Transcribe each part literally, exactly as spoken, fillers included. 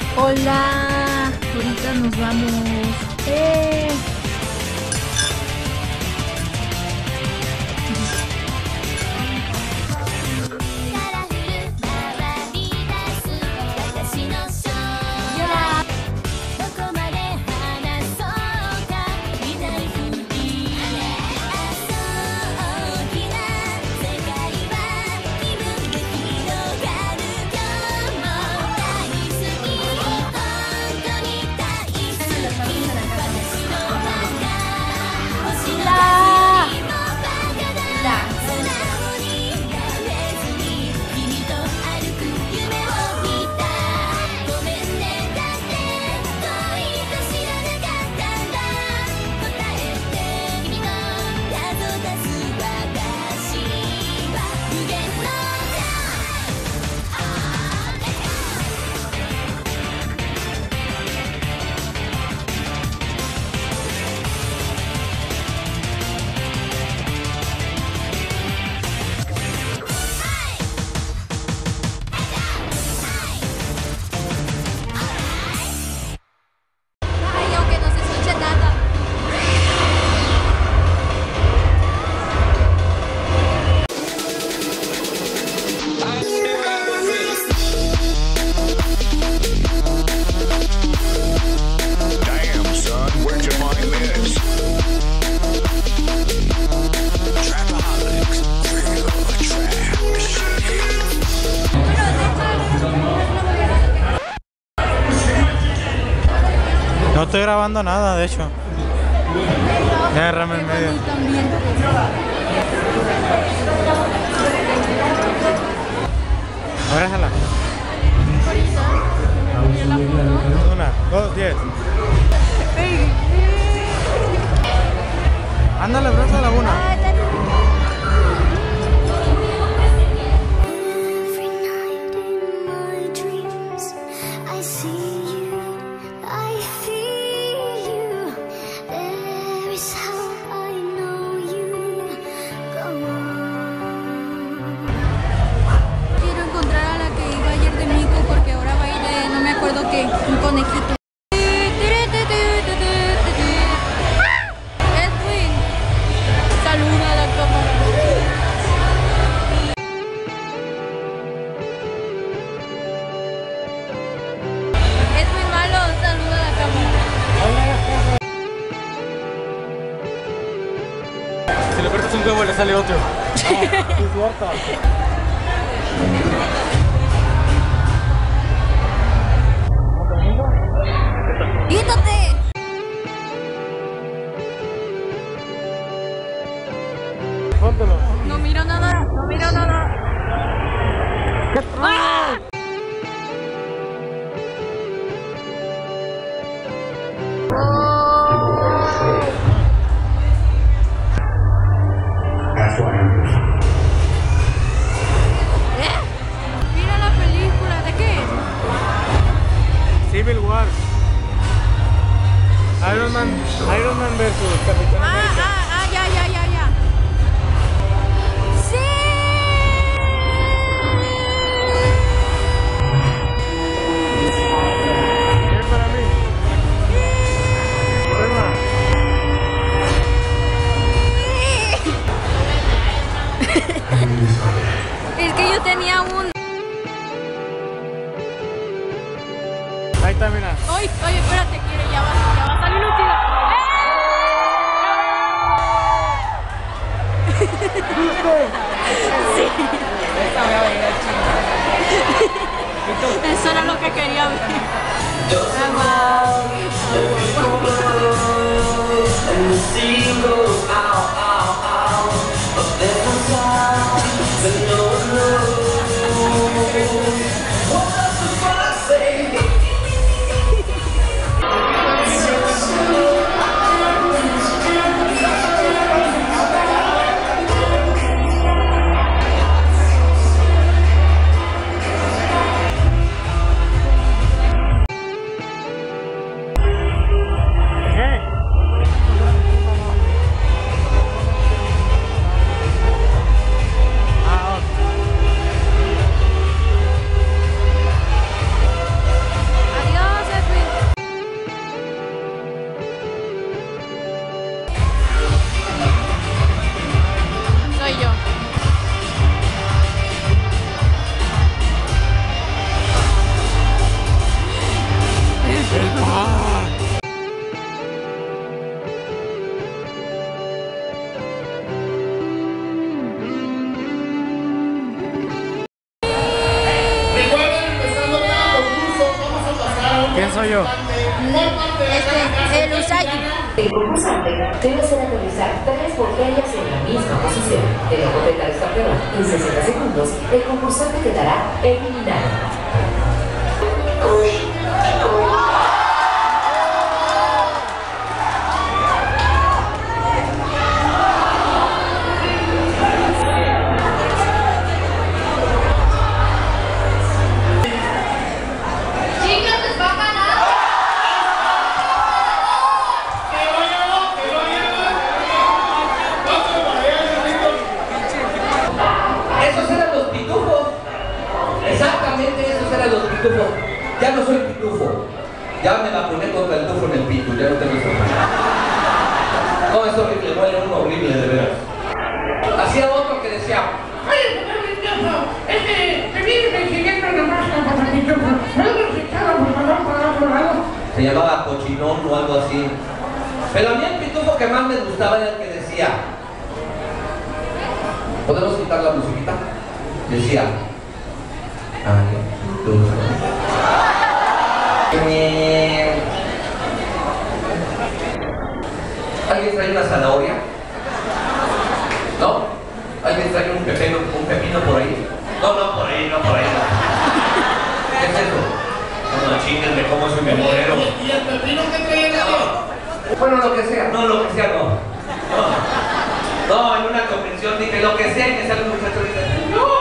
Hola, ahorita nos vamos. ¡Eh! No estoy grabando nada, de hecho. Agárrame en medio. Abrázala. Una, dos, diez. Ándale, abrázala una. Un conejito. Edwin, saluda a la cámara. Edwin malo, saluda a la cámara. Si le cortas un huevo le sale otro. Ah, es cierto. ¡Quítate! Póntelo. No miro nada, no miro nada. ¡Ah! ¿Eh? Mira la película, ¿de qué? Civil War. Iron Man, Iron Man versus Capitán Ah, América. ah, ah, ya, ya, ya, ya. ¡Sí! ¿Qué para mí? Toma. Es que yo tenía un... Ahí está, mira. Ay, ay, espérate, quiere, ya va, ya va a salir un tiro. Sí. Eso era lo que quería ver. soy yo. Este, el Usagi. El concursante debe hacer aterrizar tres botellas en la misma posición. De no completar esta prueba en sesenta segundos, el concursante quedará eliminado. Ya no soy pitufo, ya me vacuné contra el tufo en el pito, ya no tengo eso. No, es horrible, huele uno horrible, de veras. Hacía otro que decía, oye, señor pitufo, este, me viene persiguiendo la máscara para pitufo, ¿puedo rechazar por favor para otro lado? Se llamaba cochinón o algo así. Pero a mí el pitufo que más me gustaba era el que decía, ¿podemos quitar la musiquita? Decía, ay, pitufo. ¿Alguien trae una zanahoria? ¿No? ¿Alguien trae un pepino, un pepino por ahí? No, no, por ahí, no, por ahí no. ¿Qué es eso? No, no chinguen de cómo soy memorero. ¿Y el pepino que trae el no. Bueno, lo que sea, no, lo que sea, no. No, no, en una convención dije lo que sea y me sale un muchacho y dice, ¡no!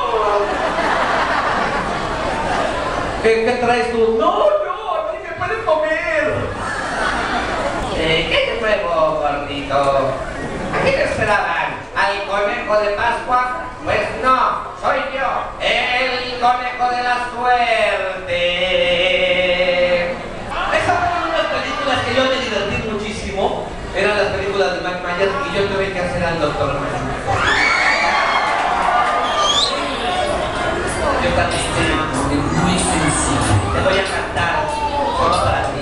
¿Qué, qué traes tú? ¡No, no! ¡Puedes comer! Eh, ¿Qué te traigo, gordito? ¿A qué te esperaban? ¿Al conejo de Pascua? Pues no, soy yo, el conejo de la suerte. Esas fueron unas películas que yo me divertí muchísimo. Eran las películas de Mike Myers y yo tuve que hacer al doctor Myers. Yo también soy muy sencillo. Te voy a cantar. Solo para ti.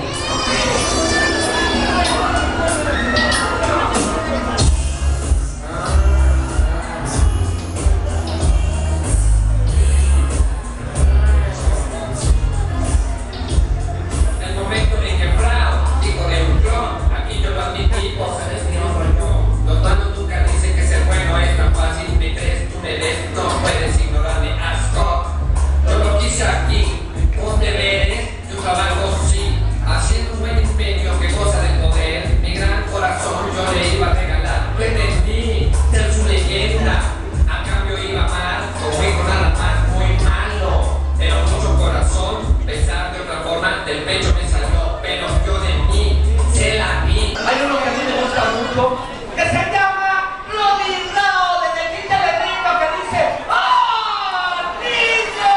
El momento en que Frau dijo de un clon, aquí yo lo admití, vos sabes que no soy yo. Los manos nunca dicen que ser bueno es tan fácil, me crees, tú me ves, no puedes ignorarme, asco. Yo lo quise aquí, con deberes, yo trabajo sí, haciendo un buen empeño que goza del poder, mi gran corazón yo le iba a regalar, pretendí ser su leyenda, a cambio iba a amar, como hijo nada más muy malo, pero mucho corazón, besar de otra forma, del pecho me salió, pero yo de mí se la vi. Hay uno que a mí me gusta mucho, que se llama Robin Rao, de Chicha de Rico, que dice, ¡oh, niño!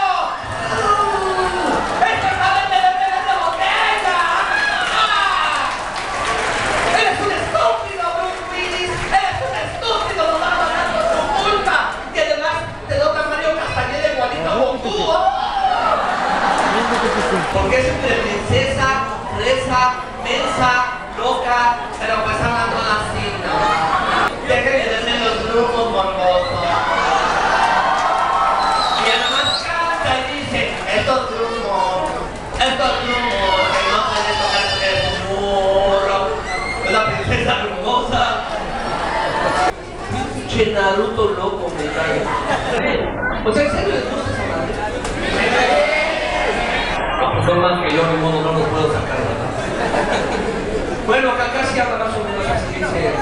¡Este sabe de beber de botella! ¡Ah! ¡Eres un estúpido, Bruce Willis! ¡Eres un estúpido, lo vas pagando tu culpa! Y además te nota Mario Castañeda igualito con tú. Porque es entre princesa, fresa, mensa, loca, pero pues hablan todas así, ¿no? Dejen de verme los grupos morbosos. Y además canta y dice, estos grupos, estos grupos que no pueden tocar el murro. Es la princesa hermosa. Che, Naruto loco me cae. O sea, ¿en serio les gusta esa madre? No, pues son más que yo, de modo no los puedo sacar, ¿verdad? Bueno, acá casi habla más o menos así, dice.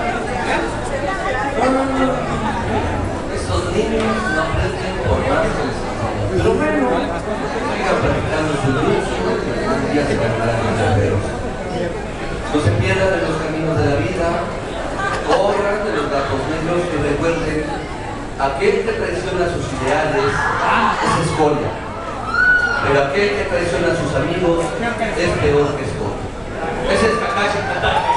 Estos niños no aprenden por más que les enseñan. Pero bueno, sigan practicando su luz, un día se ganarán los guerreros. No se pierdan en los caminos de la vida, corran de los gatos negros y recuerden, aquel que traiciona sus ideales es escoria. Pero aquel que traiciona a sus amigos es peor que escoria. Ese es Kakashi Hatake.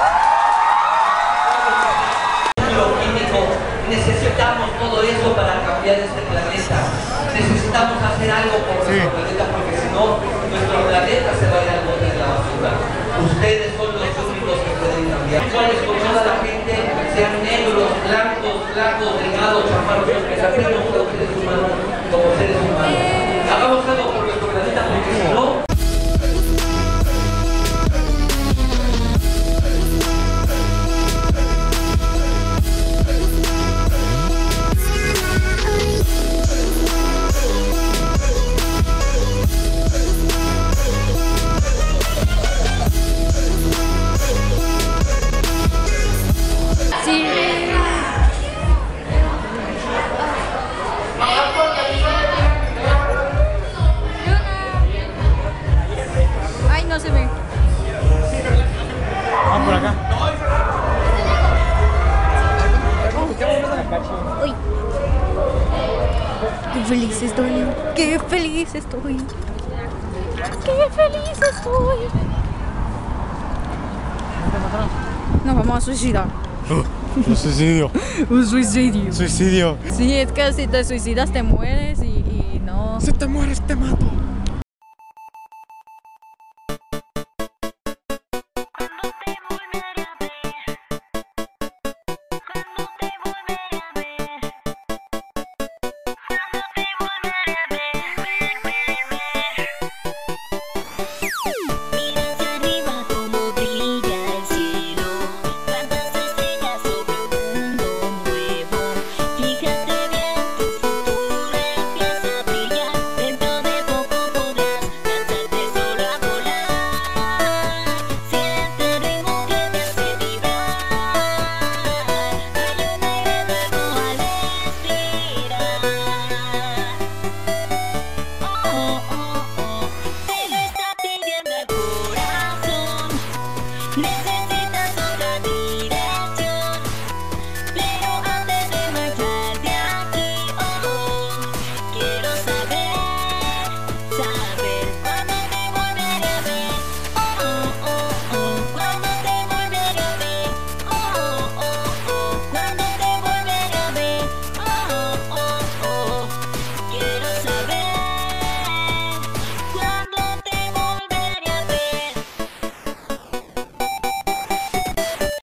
Lo químico, necesitamos todo eso para cambiar este planeta. Necesitamos hacer algo por nuestro sí. planeta, porque si no, nuestro planeta se va a ir al bote de la basura. Ustedes son los únicos que pueden cambiar. Iguales con toda la gente, sean negros, blancos, flacos, delgados, chaparros, que se aprendan como seres humanos, como seres humanos. Hagamos algo por nuestro planeta, porque si no... feliz estoy, qué feliz estoy, qué feliz estoy. Nos vamos a suicidar. Un suicidio. Un suicidio. Suicidio. Sí, es que si te suicidas te mueres y, y no... Si te mueres te mato.